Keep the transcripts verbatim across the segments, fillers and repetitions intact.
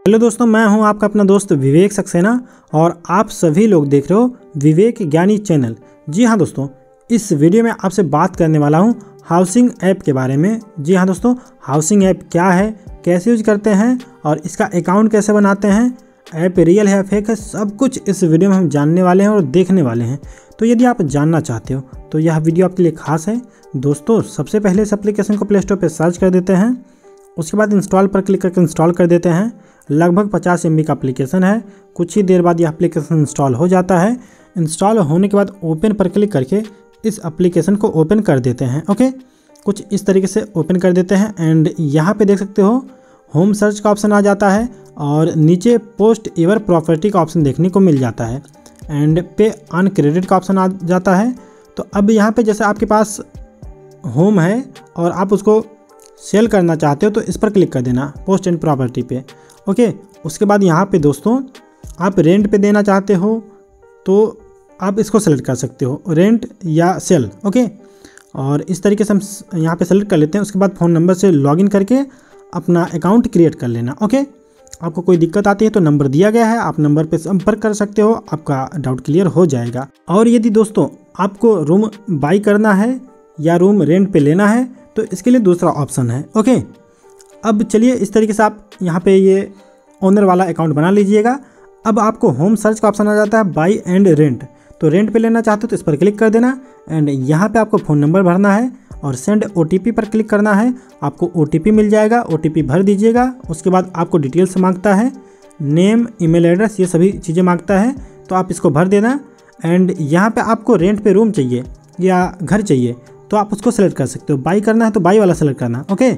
Hello दोस्तों, मैं हूं आपका अपना दोस्त विवेक सक्सेना और आप सभी लोग देख रहे हो विवेक ज्ञानी चैनल। जी हां दोस्तों, इस वीडियो में आपसे बात करने वाला हूं हाउसिंग ऐप के बारे में। जी हां दोस्तों, हाउसिंग ऐप क्या है, कैसे यूज करते हैं और इसका अकाउंट कैसे बनाते हैं, ऐप रियल है फेक है, सब कुछ इस वीडियो में हम जानने वाले हैं और देखने वाले हैं। तो यदि आप जानना चाहते हो तो यह वीडियो आपके लिए खास है। दोस्तों, सबसे पहले इस एप्लीकेशन को प्ले स्टोर पर सर्च कर देते हैं, उसके बाद इंस्टॉल पर क्लिक करके इंस्टॉल कर देते हैं। लगभग पचास एम बी का एप्लीकेशन है। कुछ ही देर बाद यह एप्लीकेशन इंस्टॉल हो जाता है। इंस्टॉल होने के बाद ओपन पर क्लिक करके इस एप्लीकेशन को ओपन कर देते हैं। ओके, कुछ इस तरीके से ओपन कर देते हैं एंड यहाँ पे देख सकते हो होम सर्च का ऑप्शन आ जाता है और नीचे पोस्ट ईवर प्रॉपर्टी का ऑप्शन देखने को मिल जाता है एंड पे ऑन क्रेडिट का ऑप्शन आ जाता है। तो अब यहाँ पे जैसे आपके पास होम है और आप उसको सेल करना चाहते हो तो इस पर क्लिक कर देना, पोस्ट एंड प्रॉपर्टी पे। ओके, उसके बाद यहाँ पे दोस्तों आप रेंट पे देना चाहते हो तो आप इसको सेलेक्ट कर सकते हो, रेंट या सेल। ओके, और इस तरीके से हम यहाँ पे सेलेक्ट कर लेते हैं। उसके बाद फ़ोन नंबर से लॉगिन करके अपना अकाउंट क्रिएट कर लेना। ओके, आपको कोई दिक्कत आती है तो नंबर दिया गया है, आप नंबर पे संपर्क कर सकते हो, आपका डाउट क्लियर हो जाएगा। और यदि दोस्तों आपको रूम बाई करना है या रूम रेंट पे लेना है तो इसके लिए दूसरा ऑप्शन है। ओके, अब चलिए इस तरीके से आप यहाँ पे ये ओनर वाला अकाउंट बना लीजिएगा। अब आपको होम सर्च का ऑप्शन आ जाता है बाई एंड रेंट। तो रेंट पे लेना चाहते हो तो इस पर क्लिक कर देना एंड यहाँ पे आपको फ़ोन नंबर भरना है और सेंड ओटीपी पर क्लिक करना है। आपको ओटीपी मिल जाएगा, ओटीपी भर दीजिएगा। उसके बाद आपको डिटेल्स मांगता है, नेम, ईमेल एड्रेस, ये सभी चीज़ें मांगता है तो आप इसको भर देना। एंड यहाँ पे आपको रेंट पे रूम चाहिए या घर चाहिए तो आप उसको सेलेक्ट कर सकते हो। बाई करना है तो बाई वाला सेलेक्ट करना। ओके,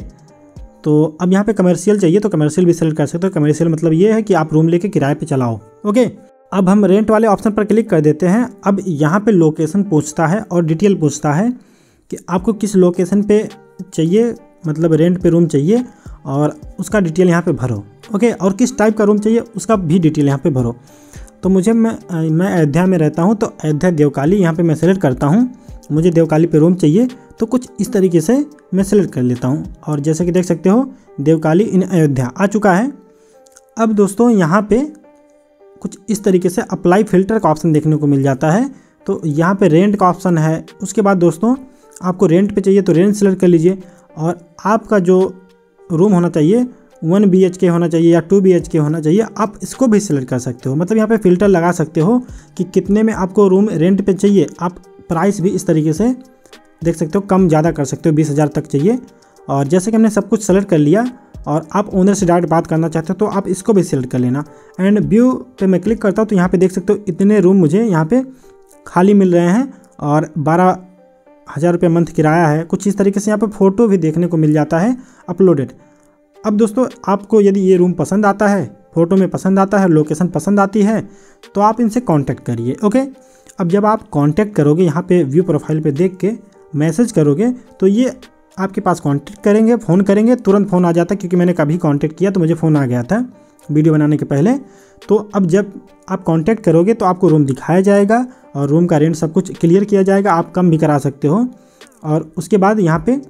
तो अब यहाँ पे कमर्शियल चाहिए तो कमर्शियल भी सेलेक्ट कर सकते हो। कमर्शियल मतलब ये है कि आप रूम लेके किराए पे चलाओ। ओके, अब हम रेंट वाले ऑप्शन पर क्लिक कर देते हैं। अब यहाँ पे लोकेशन पूछता है और डिटेल पूछता है कि आपको किस लोकेशन पे चाहिए, मतलब रेंट पे रूम चाहिए और उसका डिटेल यहाँ पे भरो। ओके, और किस टाइप का रूम चाहिए उसका भी डिटेल यहाँ पे भरो। तो मुझे मैं मैं अयोध्या में रहता हूँ तो अयोध्या देवकाली यहाँ पे मैं सेलेक्ट करता हूँ। मुझे देवकाली पे रूम चाहिए तो कुछ इस तरीके से मैं सेलेक्ट कर लेता हूँ और जैसे कि देख सकते हो देवकाली इन अयोध्या आ चुका है। अब दोस्तों यहाँ पे कुछ इस तरीके से अप्लाई फ़िल्टर का ऑप्शन देखने को मिल जाता है। तो यहाँ पे रेंट का ऑप्शन है। उसके बाद दोस्तों आपको रेंट पे चाहिए तो रेंट सेलेक्ट कर लीजिए और आपका जो रूम होना चाहिए वन बी एच के होना चाहिए या टू बी एच के होना चाहिए, आप इसको भी सिलेक्ट कर सकते हो। मतलब यहाँ पे फ़िल्टर लगा सकते हो कि कितने में आपको रूम रेंट पे चाहिए। आप प्राइस भी इस तरीके से देख सकते हो, कम ज़्यादा कर सकते हो, बीस हज़ार तक चाहिए। और जैसे कि हमने सब कुछ सेलेक्ट कर लिया और आप ओनर से डायरेक्ट बात करना चाहते हो तो आप इसको भी सिलेक्ट कर लेना। एंड व्यू पे मैं क्लिक करता हूँ तो यहाँ पे देख सकते हो इतने रूम मुझे यहाँ पे खाली मिल रहे हैं और बारह हज़ार रुपये मंथ किराया है। कुछ इस तरीके से यहाँ पे फ़ोटो भी देखने को मिल जाता है अपलोडेड। अब दोस्तों आपको यदि ये रूम पसंद आता है, फ़ोटो में पसंद आता है, लोकेशन पसंद आती है तो आप इनसे कॉन्टैक्ट करिए। ओके, अब जब आप कांटेक्ट करोगे यहाँ पे व्यू प्रोफाइल पे देख के मैसेज करोगे तो ये आपके पास कांटेक्ट करेंगे, फ़ोन करेंगे, तुरंत फ़ोन आ जाता है क्योंकि मैंने कभी कांटेक्ट किया तो मुझे फ़ोन आ गया था वीडियो बनाने के पहले। तो अब जब आप कांटेक्ट करोगे तो आपको रूम दिखाया जाएगा और रूम का रेंट सब कुछ क्लियर किया जाएगा। आप कम भी करा सकते हो और उसके बाद यहाँ पर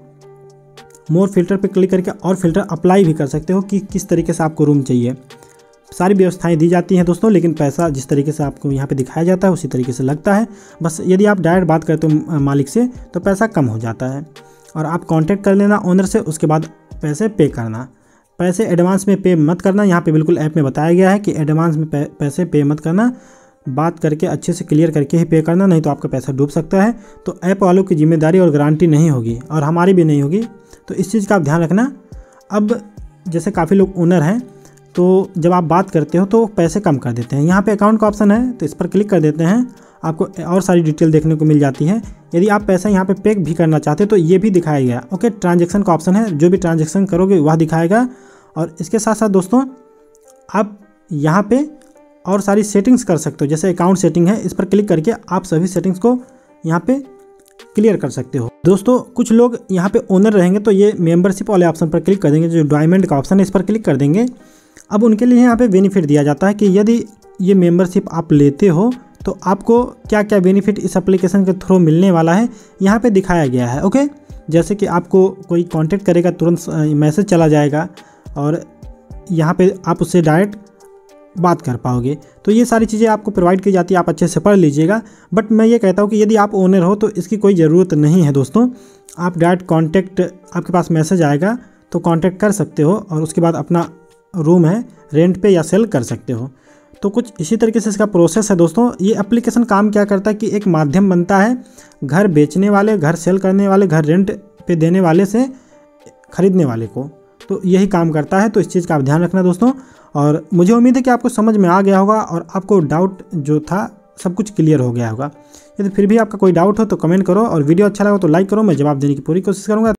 मोर फिल्टर पर क्लिक करके और फिल्टर अप्लाई भी कर सकते हो कि किस तरीके से आपको रूम चाहिए। सारी व्यवस्थाएं दी जाती हैं दोस्तों, लेकिन पैसा जिस तरीके से आपको यहाँ पे दिखाया जाता है उसी तरीके से लगता है। बस यदि आप डायरेक्ट बात करते हो मालिक से तो पैसा कम हो जाता है और आप कांटेक्ट कर लेना ओनर से। उसके बाद पैसे पे करना। पैसे एडवांस में पे मत करना, यहाँ पे बिल्कुल ऐप में बताया गया है कि एडवांस में पैसे पे मत करना, बात करके अच्छे से क्लियर करके ही पे करना, नहीं तो आपका पैसा डूब सकता है। तो ऐप वालों की जिम्मेदारी और गारंटी नहीं होगी और हमारी भी नहीं होगी, तो इस चीज़ का आप ध्यान रखना। अब जैसे काफ़ी लोग ओनर हैं तो जब आप बात करते हो तो पैसे कम कर देते हैं। यहाँ पे अकाउंट का ऑप्शन है तो इस पर क्लिक कर देते हैं, आपको और सारी डिटेल देखने को मिल जाती है। यदि आप पैसा यहाँ पे पे भी करना चाहते हो तो ये भी दिखाया गया। ओके, ट्रांजैक्शन का ऑप्शन है, जो भी ट्रांजैक्शन करोगे वह दिखाएगा। और इसके साथ साथ दोस्तों आप यहाँ पे और सारी सेटिंग्स कर सकते हो। जैसे अकाउंट सेटिंग है, इस पर क्लिक करके आप सभी सेटिंग्स को यहाँ पे क्लियर कर सकते हो। दोस्तों कुछ लोग यहाँ पे ओनर रहेंगे तो ये मेंबरशिप वाले ऑप्शन पर क्लिक कर देंगे, जो डायमंड का ऑप्शन है इस पर क्लिक कर देंगे। अब उनके लिए यहाँ पे बेनिफिट दिया जाता है कि यदि ये मेंबरशिप आप लेते हो तो आपको क्या क्या बेनिफिट इस एप्लीकेशन के थ्रू मिलने वाला है यहाँ पे दिखाया गया है। ओके, जैसे कि आपको कोई कांटेक्ट करेगा तुरंत मैसेज चला जाएगा और यहाँ पे आप उससे डायरेक्ट बात कर पाओगे। तो ये सारी चीज़ें आपको प्रोवाइड की जाती है, आप अच्छे से पढ़ लीजिएगा। बट मैं ये कहता हूँ कि यदि आप ओनर हो तो इसकी कोई ज़रूरत नहीं है दोस्तों। आप डायरेक्ट कांटेक्ट, आपके पास मैसेज आएगा तो कांटेक्ट कर सकते हो और उसके बाद अपना रूम है रेंट पे या सेल कर सकते हो। तो कुछ इसी तरीके से इसका प्रोसेस है दोस्तों। ये एप्लीकेशन काम क्या करता है कि एक माध्यम बनता है घर बेचने वाले, घर सेल करने वाले, घर रेंट पे देने वाले से ख़रीदने वाले को, तो यही काम करता है। तो इस चीज़ का आप ध्यान रखना दोस्तों। और मुझे उम्मीद है कि आपको समझ में आ गया होगा और आपको डाउट जो था सब कुछ क्लियर हो गया होगा। यदि फिर भी आपका कोई डाउट हो तो कमेंट करो और वीडियो अच्छा लगा तो लाइक करो। मैं जवाब देने की पूरी कोशिश करूँगा।